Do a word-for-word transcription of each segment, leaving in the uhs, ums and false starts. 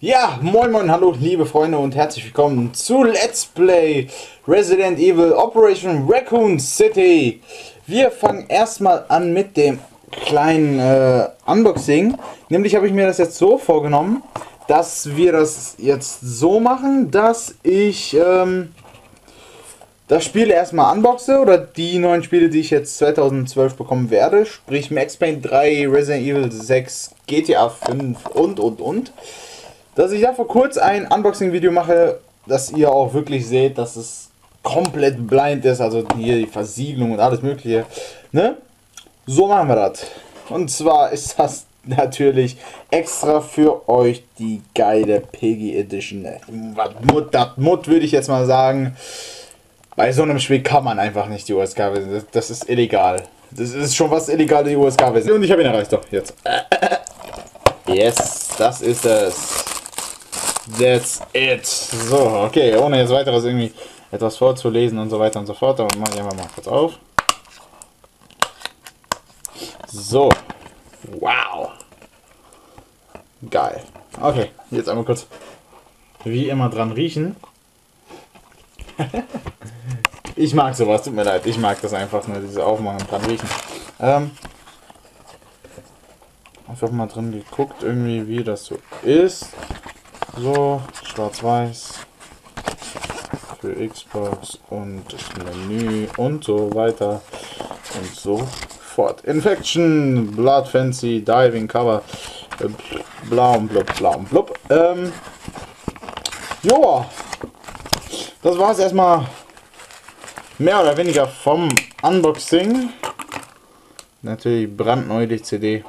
Ja, moin moin, hallo liebe Freunde und herzlich willkommen zu Let's Play Resident Evil Operation Raccoon City. Wir fangen erstmal an mit dem kleinen äh, Unboxing. Nämlich habe ich mir das jetzt so vorgenommen, dass wir das jetzt so machen, dass ich ähm, das Spiel erstmal unboxe, oder die neuen Spiele, die ich jetzt zweitausendzwölf bekommen werde, sprich Max Payne drei, Resident Evil sechs, G T A fünf und und und. Dass ich dafür kurz ein Unboxing-Video mache, dass ihr auch wirklich seht, dass es komplett blind ist, also hier die Versiegelung und alles mögliche, ne? So machen wir das. Und zwar ist das natürlich extra für euch die geile Peggy Edition. Was Mut, das Mut würde ich jetzt mal sagen. Bei so einem Spiel kann man einfach nicht die U S K-Version, das ist illegal. Das ist schon was illegal, die U S K-Version. Und ich habe ihn erreicht, doch, jetzt. Yes, das ist es. That's it. So, okay, ohne jetzt weiteres irgendwie etwas vorzulesen und so weiter und so fort, dann mache ich einfach mal kurz auf. So. Wow. Geil. Okay, jetzt einmal kurz wie immer dran riechen. Ich mag sowas, tut mir leid, ich mag das einfach nur, diese Aufmachen und dran riechen. Ähm, einfach mal drin geguckt, irgendwie wie das so ist. So, schwarz-weiß für Xbox und das Menü und so weiter und so fort. Infection, Blood Fancy, Diving Cover, äh, blau und blub, blau und blub. Ähm, joa, das war es erstmal mehr oder weniger vom Unboxing. Natürlich brandneu die C D.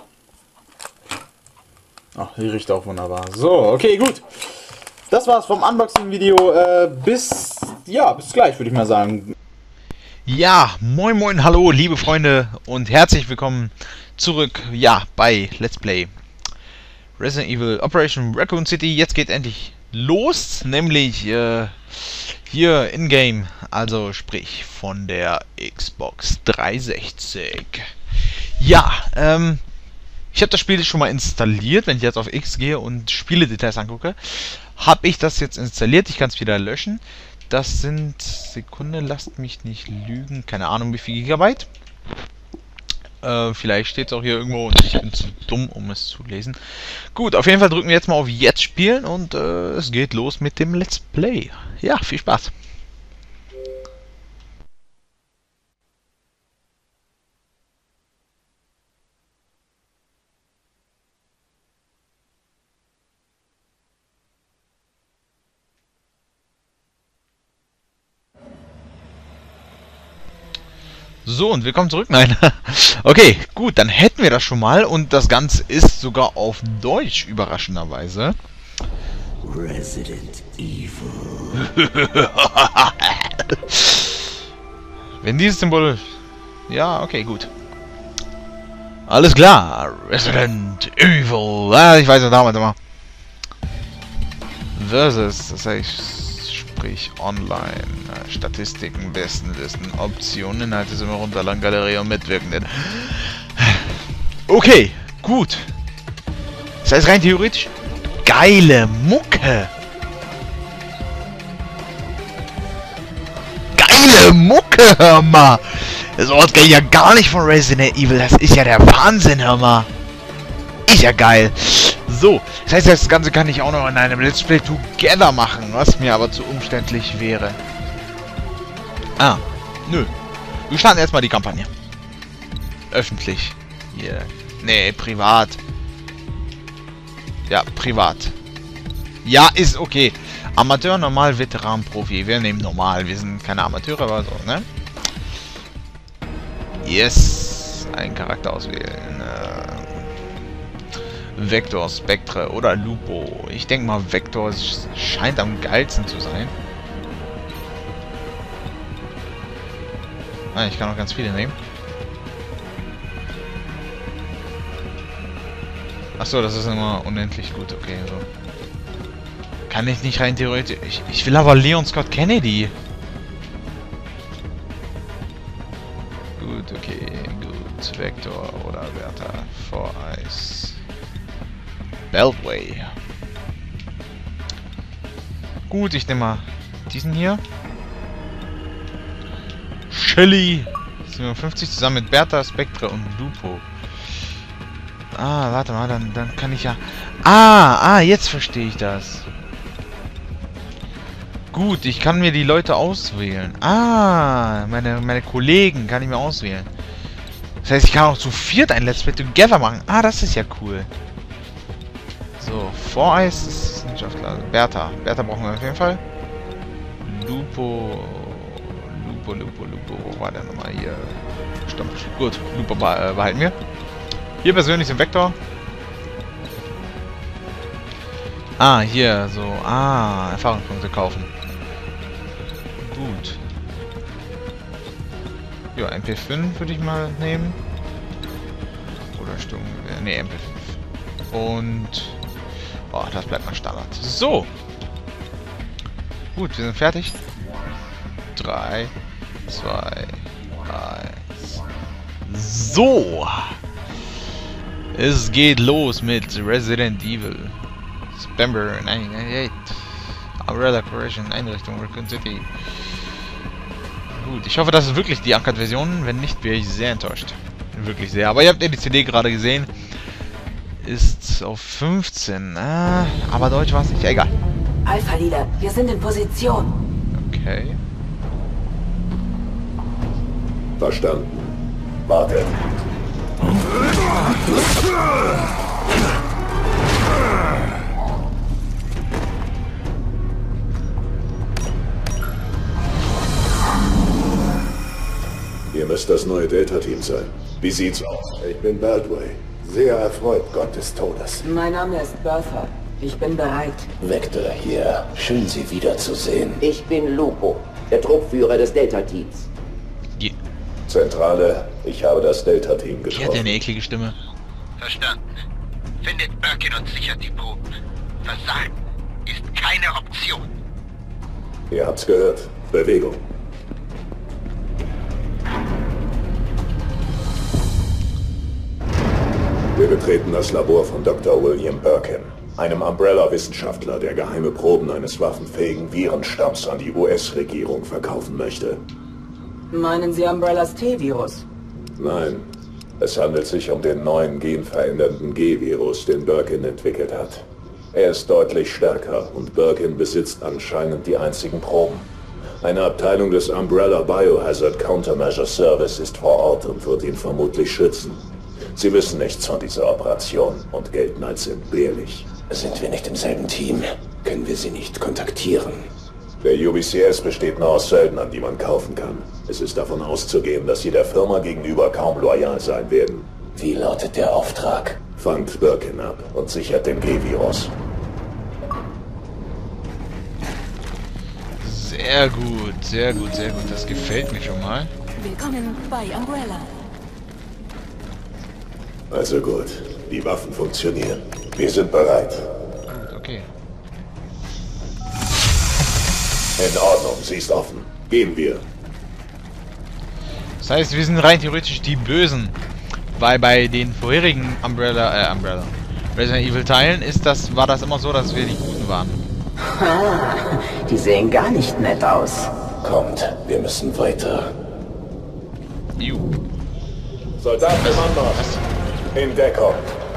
Ach, die riecht auch wunderbar. So, okay, gut. Das war's vom Unboxing-Video. Äh, bis, ja, bis gleich, würde ich mal sagen. Ja, moin moin, hallo, liebe Freunde und herzlich willkommen zurück, ja, bei Let's Play Resident Evil Operation Raccoon City. Jetzt geht endlich los, nämlich äh, hier in-game, also sprich von der Xbox dreihundertsechzig. Ja, ähm... ich habe das Spiel schon mal installiert. Wenn ich jetzt auf X gehe und Spieledetails angucke, habe ich das jetzt installiert. Ich kann es wieder löschen. Das sind, Sekunde, lasst mich nicht lügen, keine Ahnung wie viel Gigabyte. Äh, vielleicht steht es auch hier irgendwo und ich bin zu dumm, um es zu lesen. Gut, auf jeden Fall drücken wir jetzt mal auf Jetzt spielen und äh, es geht los mit dem Let's Play. Ja, viel Spaß. So, und willkommen zurück. Nein. Okay, gut, dann hätten wir das schon mal. Und das Ganze ist sogar auf Deutsch, überraschenderweise. Resident Evil. Wenn dieses Symbol... Ja, okay, gut. Alles klar. Resident Evil. Ah, ich weiß ja damals immer. Versus, das heißt... sprich online, Statistiken, Bestenlisten, Optionen, Inhalte sind wir runterladen, Galerie und Mitwirkenden. Okay, gut. Das heißt rein theoretisch, geile Mucke. Geile Mucke, hör mal. So was kenne ich ja gar nicht von Resident Evil, das ist ja der Wahnsinn, hör mal. Ist ja geil. So, das heißt, das Ganze kann ich auch noch in einem Let's Play Together machen, was mir aber zu umständlich wäre. Ah, nö. Wir starten erstmal die Kampagne. Öffentlich. Hier. Nee, privat. Ja, privat. Ja, ist okay. Amateur, normal, Veteran, Profi. Wir nehmen normal. Wir sind keine Amateure, aber so, ne? Yes. Einen Charakter auswählen. Äh Vector, Spectre oder Lupo. Ich denke mal, Vector scheint am geilsten zu sein. Ah, ich kann auch ganz viele nehmen. Achso, das ist immer unendlich gut. Okay, so. Kann ich nicht rein theoretisch... Ich, ich will aber Leon Scott Kennedy. Gut, okay, gut. Vector oder Bertha. For Ice. Beltway. Gut, ich nehme mal diesen hier. Shelly siebenundfünfzig zusammen mit Bertha, Spectre und Lupo. Ah, warte mal, dann, dann kann ich ja... Ah, ah, jetzt verstehe ich das. Gut, ich kann mir die Leute auswählen. Ah, meine, meine Kollegen kann ich mir auswählen. Das heißt, ich kann auch zu viert ein Let's Play Together machen. Ah, das ist ja cool. So, Voreis ist Wissenschaftler. Bertha. Bertha brauchen wir auf jeden Fall. Lupo... Lupo, Lupo, Lupo. Wo war der nochmal hier? Stimmt. Gut, Lupo behalten wir. Hier persönlich im Vektor. Ah, hier, so. Ah, Erfahrungspunkte kaufen. Gut. Ja, M P fünf würde ich mal nehmen. Oder Sturm... Ne, M P fünf. Und... Oh, das bleibt mal Standard. So. Gut, wir sind fertig. drei, zwei, eins. So. Es geht los mit Resident Evil. September neunzehnhundertneunundneunzig. Umbrella Corporation, Einrichtung Raccoon City. Gut, ich hoffe, das ist wirklich die Uncut-Version. Wenn nicht, wäre ich sehr enttäuscht. Wirklich sehr. Aber ihr habt ja die C D gerade gesehen. Ist auf fünfzehn. Ah, aber Deutsch war es nicht. Egal. Alpha Leader, wir sind in Position. Okay. Verstanden. Wartet. Ihr müsst das neue Delta-Team sein. Wie sieht's aus? Ich bin Baldway. Sehr erfreut, Gott des Todes. Mein Name ist Bertha. Ich bin bereit. Vector hier. Schön, Sie wiederzusehen. Ich bin Lupo, der Truppführer des Delta-Teams. Die, Zentrale, ich habe das Delta-Team die hat ja getroffen. eine eklige Stimme. Verstanden. Findet Birkin und sichert die Proben. Versagen ist keine Option. Ihr habt's gehört. Bewegung. Wir betreten das Labor von Doktor William Birkin, einem Umbrella-Wissenschaftler, der geheime Proben eines waffenfähigen Virenstamms an die U S-Regierung verkaufen möchte. Meinen Sie Umbrellas T-Virus? Nein, es handelt sich um den neuen genverändernden G-Virus, den Birkin entwickelt hat. Er ist deutlich stärker und Birkin besitzt anscheinend die einzigen Proben. Eine Abteilung des Umbrella Biohazard Countermeasure Service ist vor Ort und wird ihn vermutlich schützen. Sie wissen nichts von dieser Operation und gelten als entbehrlich. Sind wir nicht im selben Team? Können wir Sie nicht kontaktieren? Der U B C S besteht nur aus Söldnern, die man kaufen kann. Es ist davon auszugehen, dass sie der Firma gegenüber kaum loyal sein werden. Wie lautet der Auftrag? Fangt Birkin ab und sichert den G-Virus. Sehr gut, sehr gut, sehr gut. Das gefällt mir schon mal. Willkommen bei Umbrella. Also gut, die Waffen funktionieren. Wir sind bereit. Gut, okay. In Ordnung, sie ist offen. Gehen wir. Das heißt, wir sind rein theoretisch die Bösen. Weil bei den vorherigen Umbrella, äh, Umbrella, Resident Evil Teilen ist das, war das immer so, dass wir die Guten waren. Ah, die sehen gar nicht nett aus. Kommt, wir müssen weiter. Ju. Soldaten im Anmarsch. In Deckung.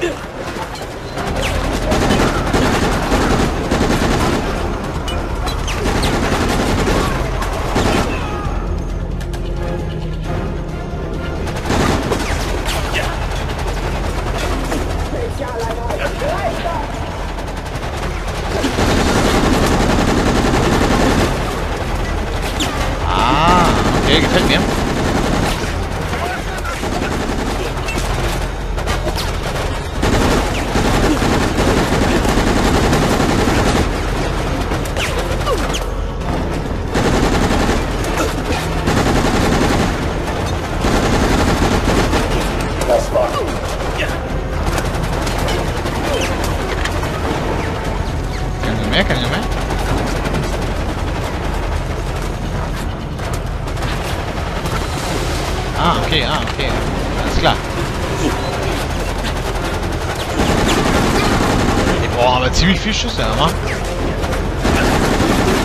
Ah, okay, gefällt mir. Das war. Kann ich noch mehr, kann ich noch mehr? Ah, okay, ah, okay. Alles klar. Die brauchen aber ziemlich viel Schüsse, aber.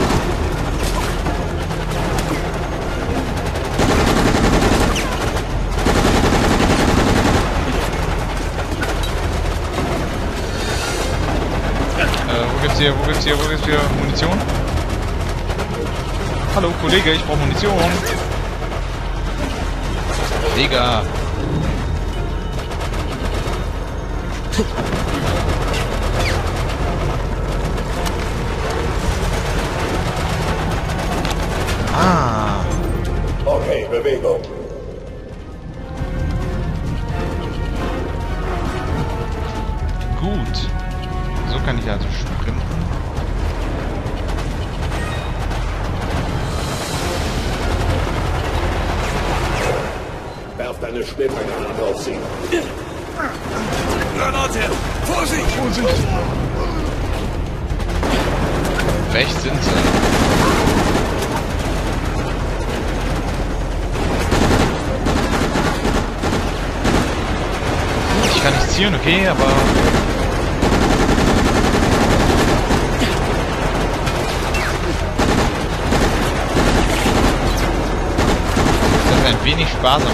hier, wo gibt's hier, wo gibt's hier Munition? Hallo Kollege, ich brauche Munition. Digga. Ah. Okay, Bewegung. Gut. So kann ich also sprinten. Werf deine Splittergranate auf sie. Granate! Vorsicht! Vorsicht! Rechts sind sie. Ich kann nicht zielen, okay, aber... Das ist ein wenig sparsam.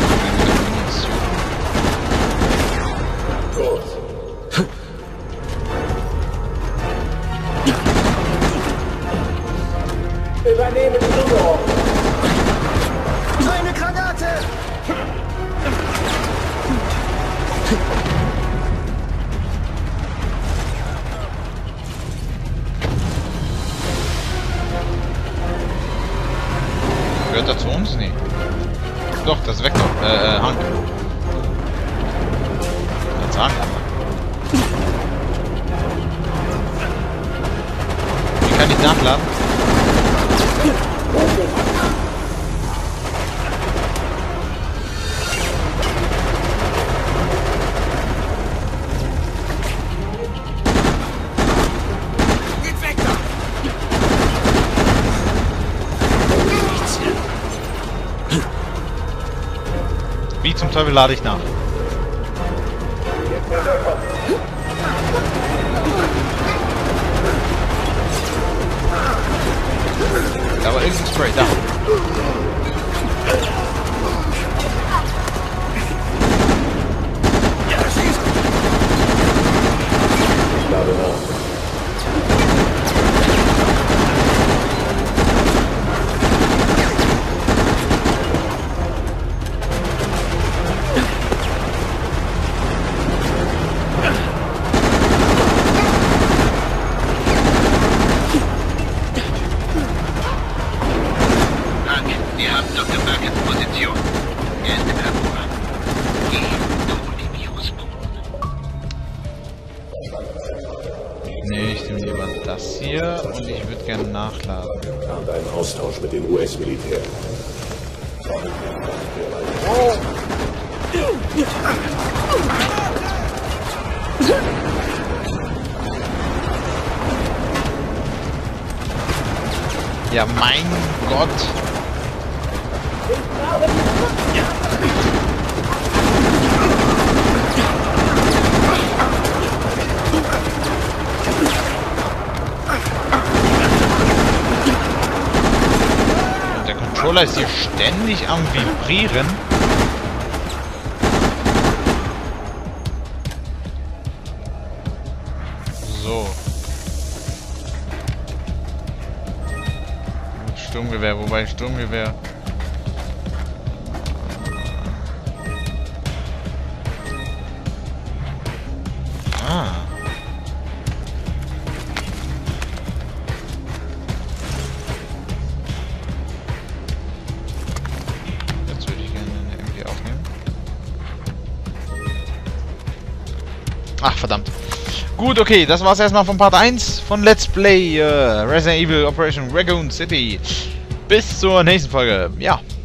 Übernehmen Führung! Eine Granate! Gehört er zu uns? Nee. Doch, das ist Vector. Äh, äh, Hank. Als Hank. Wie kann ich nachladen? Geht weg da! Wie zum Teufel lade ich nach? Da war irgendein Spray, da. Ich lade nach. Wir haben Doktor Birkins Position. Er ist im Labor. Geh, suche die Virusproben. Nee, ich nehme lieber das hier und ich würde gerne nachladen. Und einen Austausch mit dem U S-Militär. Ja, mein Gott. Und der Controller ist hier ständig am Vibrieren. So. Sturmgewehr, wobei Sturmgewehr. Ah. Jetzt würde ich gerne eine M G aufnehmen. Ach, verdammt. Gut, okay, das war's erstmal von Part eins von Let's Play uh, Resident Evil Operation Raccoon City. Bis zur nächsten Folge. Ja.